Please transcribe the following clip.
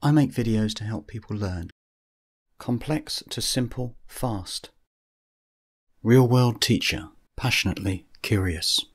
I make videos to help people learn. Complex to simple, fast. Real world teacher, passionately curious.